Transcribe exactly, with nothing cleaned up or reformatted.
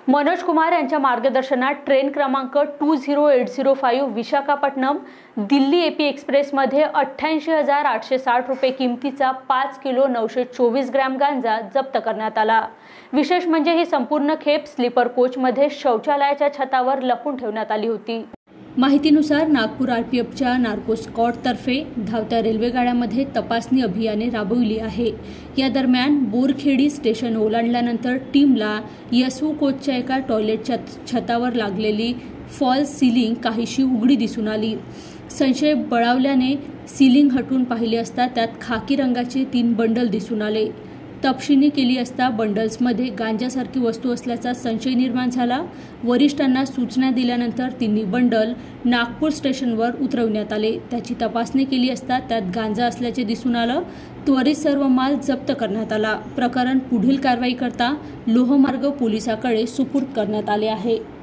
मनोज कुमार यांच्या मार्गदर्शनात ट्रेन क्रमांक two zero eight zero five Visakhapatnam Delhi AP एक्सप्रेसमध्ये अठ्ठ्याऐंशी हजार आठशे साठ रुपये किमतीचा पाच किलो नऊशे चोवीस ग्रॅम गांजा जप्त करण्यात आला। विशेष म्हणजे ही संपूर्ण खेप स्लीपर कोचमध्ये शौचालयाच्या छतावर लपून ठेवण्यात आली होती। माहितीनुसार नागपूर आरपीएफच्या नार्को स्क्वॉडतर्फे धावत्या रेल्वेगाड्यांमध्ये तपासणी अभियाने राबविली आहे। या दरम्यान बोरखेडी स्टेशन ओलांडल्यानंतर टीमला यसू कोचच्या एका टॉयलेटच्या छतावर लागलेली फॉल्स सीलिंग काहीशी उघडी दिसून आली। संशय बळावल्याने सीलिंग हटवून पाहिले असता त्यात खाकी रंगाचे तीन बंडल दिसून आले। तपासणी केली असता बंडल्समध्ये गांजासारखी वस्तू असल्याचा संशय निर्माण झाला। वरिष्ठांना सूचना दिल्यानंतर तिन्ही बंडल नागपूर स्टेशनवर उतरवण्यात आले। त्याची तपासणी केली असता त्यात गांजा असल्याचे दिसून आलं। त्वरित सर्व माल जप्त करण्यात आला। प्रकरण पुढील कारवाई करता लोहमार्ग पोलिसांकडे सुपूर्द करण्यात आले आहे।